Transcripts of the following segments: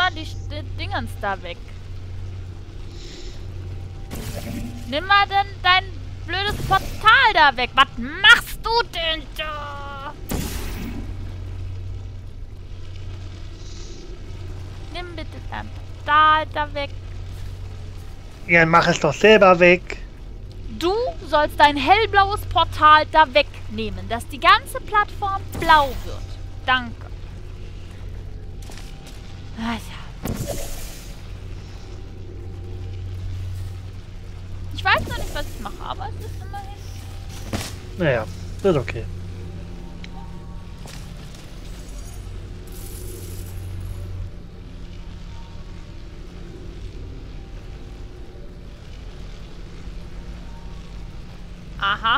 mal die Dingens da weg. Nimm mal denn dein blödes Portal da weg. Was machst du denn da? Nimm bitte dein Portal da weg. Ja, mach es doch selber weg. Du sollst dein hellblaues Portal da wegnehmen, dass die ganze Plattform blau wird. Danke. Ah, ja. Ich weiß noch nicht, was ich mache, aber es ist immerhin. Naja, ist okay. Aha.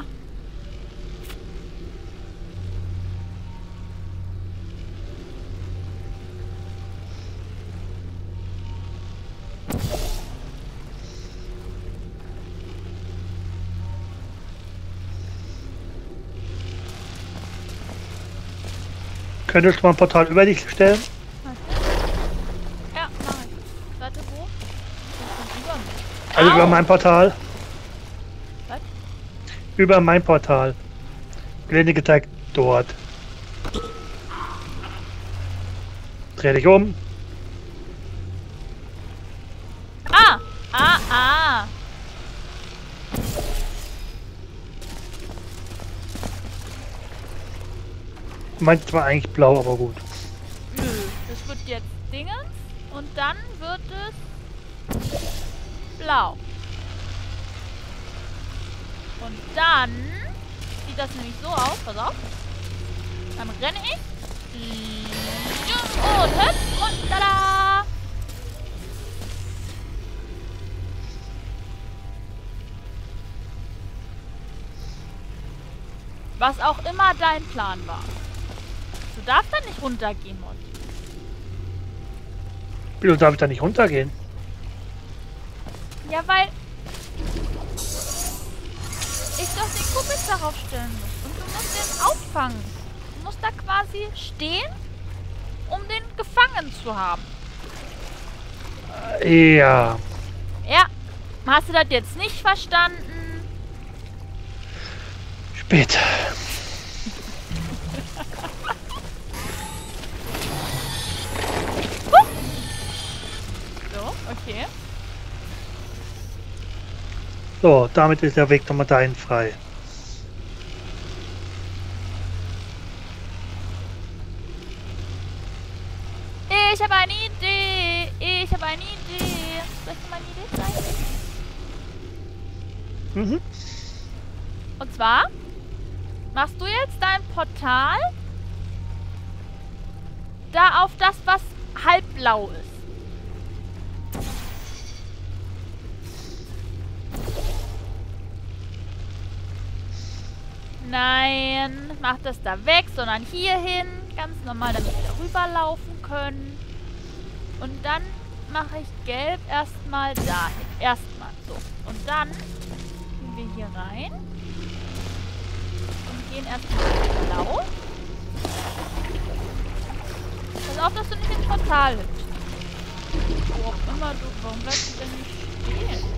Könntest du mal ein Portal über dich stellen? Ja, mach ich. Warte, wo? Über mich. Also Au! über mein Portal. Was? Über mein Portal. Gelände gezeigt dort. Dreh dich um. Ah! Ah, ah! Meint zwar eigentlich blau, aber gut. Nö, das wird jetzt Dingens und dann wird es blau. Und dann sieht das nämlich so aus, pass auf. Dann renne ich. Und hüpf und tada! Was auch immer dein Plan war. Du darfst da nicht runtergehen, Mod. Wieso darf ich da nicht runtergehen? Ja, weil ich doch den Kubis darauf stellen muss. Und du musst den auffangen. Du musst da quasi stehen, um den gefangen zu haben. Ja. Ja. Hast du das jetzt nicht verstanden? Später. So, okay. So, damit ist der Weg nochmal dahin frei. Ich habe eine Idee. Ich habe eine Idee. Soll ich dir meine Idee zeigen? Mhm. Und zwar machst du jetzt dein Portal da auf das, was halbblau ist. Nein, mach das da weg, sondern hier hin. Ganz normal, damit wir rüberlaufen können. Und dann mache ich gelb erstmal dahin. Erstmal so. Und dann gehen wir hier rein. Und gehen erstmal blau. Pass auf, dass du nicht ins Portal hüpfst. Wo auch immer du. Warum bleibst du denn nicht stehen?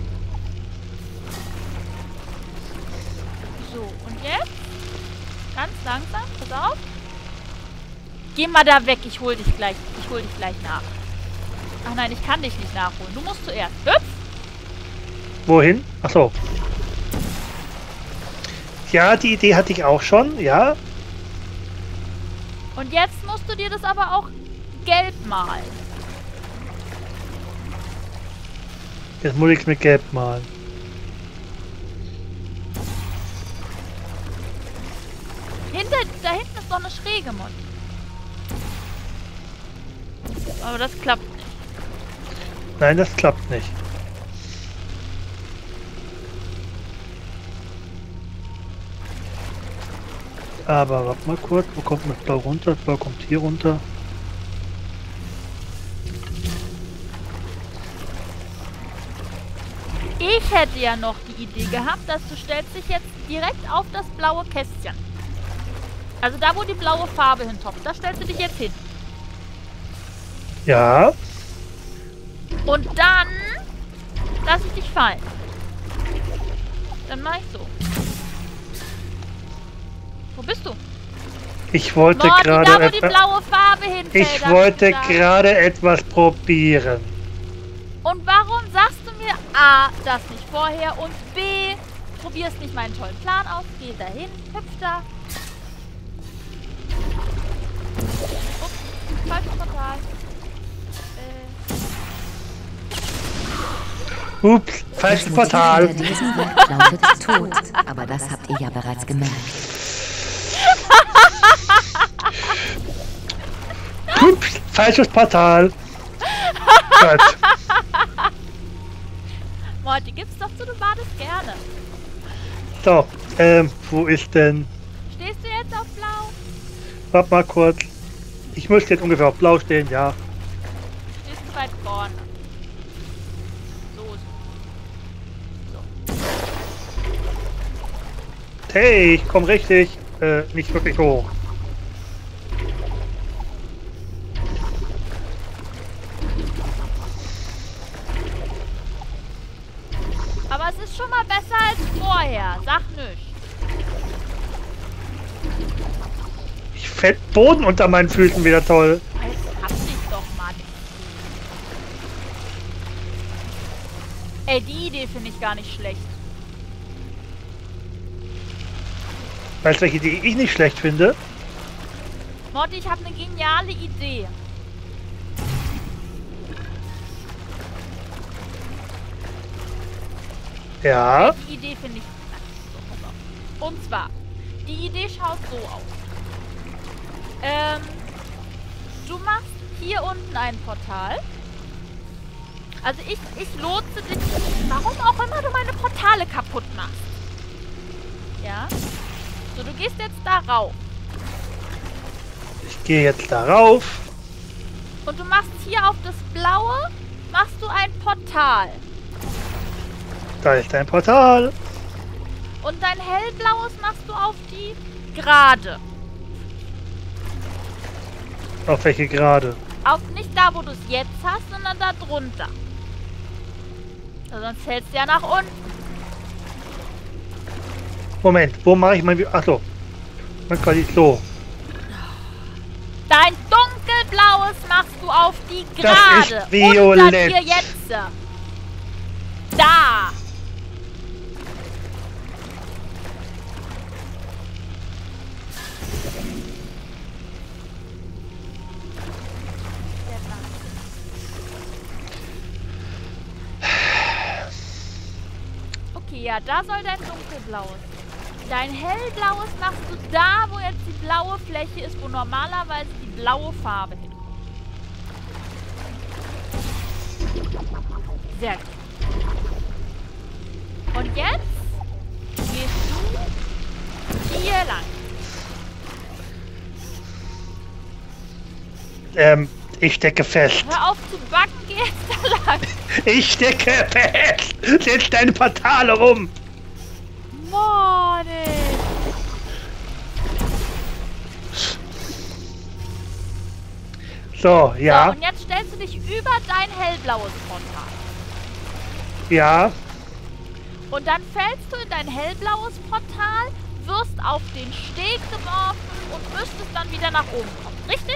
So, und jetzt? Ganz langsam, pass auf. Geh mal da weg, ich hol dich gleich nach. Ach nein, ich kann dich nicht nachholen. Du musst zuerst. Hüpf! Wohin? Ach so. Ja, die Idee hatte ich auch schon, ja. Und jetzt musst du dir das aber auch gelb malen. Jetzt muss ich es mit Gelb malen. Da hinten ist doch eine schräge Mod. Aber das klappt nicht. Nein, das klappt nicht. Aber warte mal kurz, wo kommt das Blau runter? Das Blau kommt hier runter. Ich hätte ja noch die Idee gehabt, dass du stellst dich jetzt direkt auf das blaue Kästchen. Also da, wo die blaue Farbe hintopft, da stellst du dich jetzt hin. Ja. Und dann lasse ich dich fallen. Dann mache ich so. Wo bist du? Ich wollte Morty, gerade da, wo die blaue Farbe hinfällt. Ich wollte gerade etwas probieren. Und warum sagst du mir A, das nicht vorher und B, probierst nicht meinen tollen Plan aus, geh dahin, hüpf da. Ups, falsches Portal. Ups, falsches Portal. Das Motiv hinter diesem Werk lautet Tod, aber das habt ihr ja bereits gemerkt. Ups, falsches Portal. Gott. Morty, gib's doch zu, du badest gerne. So, wo ist denn... Stehst du jetzt auf blau? Warte mal kurz. Ich müsste jetzt ungefähr auf blau stehen, ja. Du stehst zu weit vorne. So. Hey, ich komme richtig, nicht wirklich hoch. Aber es ist schon mal besser als vorher. Sag nicht. Ich fällt Boden unter meinen Füßen wieder toll. Jetzt hab dich doch, Mann. Ey, die Idee finde ich gar nicht schlecht. Weißt du, welche Idee ich nicht schlecht finde? Morty, ich habe eine geniale Idee. Ja. Die Idee finde ich... So, pass auf. Und zwar, die Idee schaut so aus. Du machst hier unten ein Portal. Also ich lotse dich... Warum auch immer du meine Portale kaputt machst. Ja? So, du gehst jetzt da rauf. Ich gehe jetzt darauf. Und du machst hier auf das Blaue, machst du ein Portal. Da ist ein Portal. Und dein hellblaues machst du auf die Gerade. Auf welche Gerade? Auf nicht da, wo du es jetzt hast, sondern da drunter. Sonst fällst du ja nach unten. Moment, wo mache ich mein... Achso. Man kann nicht so. Dein dunkelblaues machst du auf die Das Gerade. ist violett. Unter dir jetzt. Da. Okay, ja, da soll dein dunkelblaues. Dein hellblaues machst du da, wo jetzt die blaue Fläche ist, wo normalerweise die blaue Farbe hinkommt. Sehr gut. Und jetzt gehst du hier lang. Ich stecke fest. Hör auf zu backen, geh jetzt da lang. Ich stecke fest. Setz deine Portale rum. Mann, So, ja. So, und jetzt stellst du dich über dein hellblaues Portal. Ja. Und dann fällst du in dein hellblaues Portal, wirst auf den Steg geworfen und müsstest dann wieder nach oben kommen. Richtig?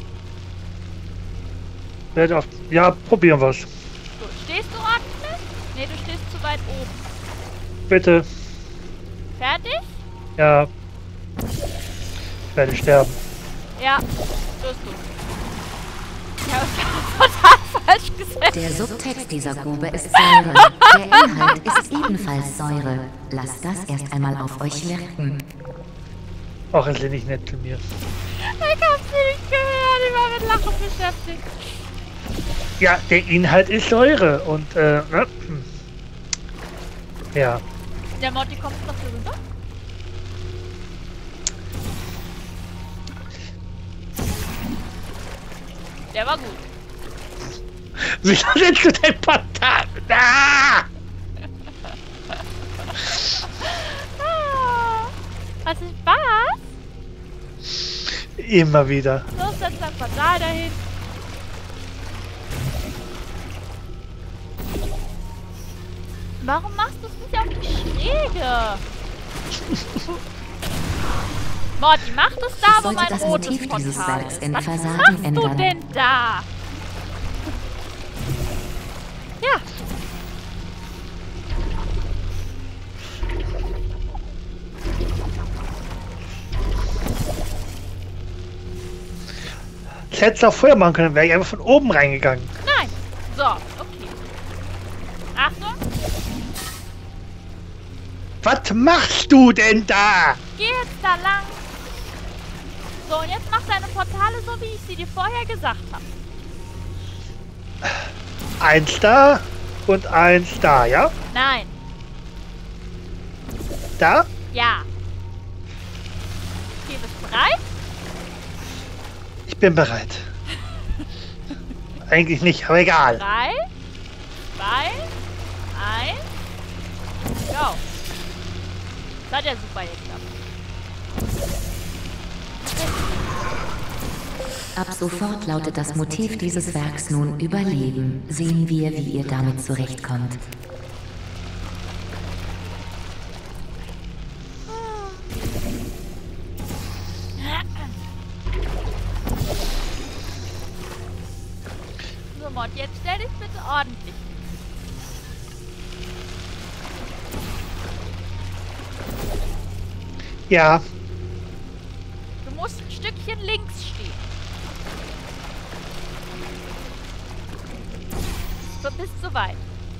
Ja, probieren wir's. So, stehst du ordentlich? Nee, du stehst zu weit oben. Bitte. Fertig? Ja. Ich werde sterben. Ja, wirst du. Ich habe es total falsch gesagt. Der Subtext dieser Grube ist Säure. Der Inhalt ist ebenfalls Säure. Lasst das erst einmal auf euch wirken. Ach, es sind nicht nett zu mir. Ich hab's nicht gehört, ich war mit Lachen beschäftigt. Ja, der Inhalt ist Säure und, ja. Der Morty kommt noch hier rüber. Der war gut. Wieso setzt du dein Portal? Ah! Hast du Spaß? Immer wieder. Los, setz dein Portal dahin. Warum machst du es nicht auf die Schräge? Morty, mach das da, wo Sollte mein das rotes Motiv dieses Portal Werks ist. in Was Versagen machst du ändern. denn da? Ja. Ich hätte es auch vorher machen können, wäre ich einfach von oben reingegangen. Nein. So, okay. Achtung. Was machst du denn da? Geh jetzt da lang. So, und jetzt mach deine Portale so, wie ich sie dir vorher gesagt habe. Eins da und eins da, ja? Nein. Da? Ja. Okay, bist du bereit? Ich bin bereit. Eigentlich nicht, aber egal. 3, 2, 1. Go. Das hat ja super geklappt. Ab sofort lautet das Motiv dieses Werks nun Überleben. Sehen wir, wie ihr damit zurechtkommt. So, Mord, jetzt stell dich bitte ordentlich. Ja, Du musst ein Stückchen links stehen. So, bis zu weit.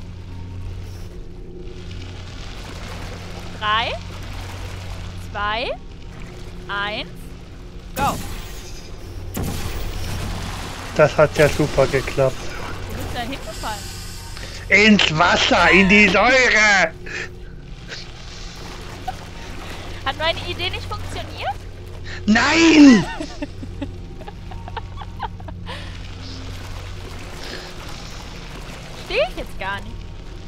3, 2, 1, go. das hat ja super geklappt. Du bist da hingefallen. Ins Wasser, in die Säure! Hat meine Idee nicht funktioniert? Nein! Stehe ich jetzt gar nicht.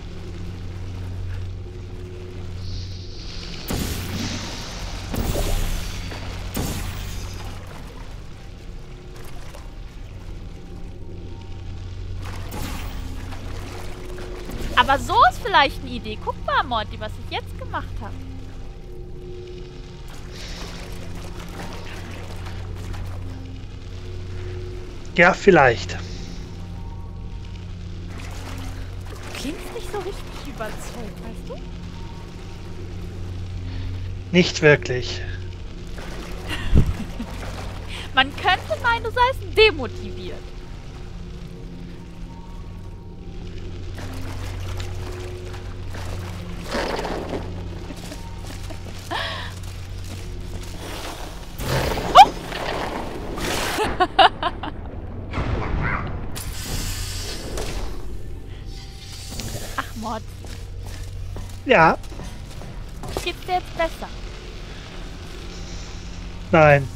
Aber so ist vielleicht eine Idee. Guck mal, Morty, was ich jetzt gemacht habe. Ja, vielleicht. Du klingst nicht so richtig überzeugt, weißt du? Nicht wirklich. Man könnte meinen, du seist demotiviert. Ach, Mord, Ja, geht's dir jetzt besser? nein.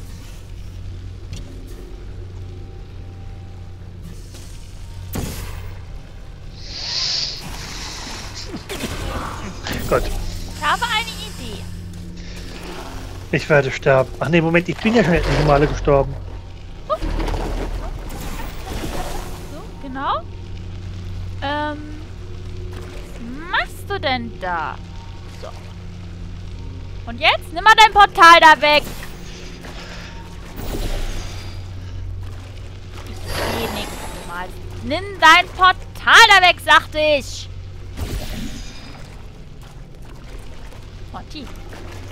Gut, Ich habe eine Idee. ich werde sterben. Ach nee, Moment, ich bin ja schon etliche Male gestorben. So, genau. Was machst du denn da? So. Und jetzt nimm mal dein Portal da weg. Ich sehe nichts mal. Nimm dein Portal da weg, sagte ich. Monty.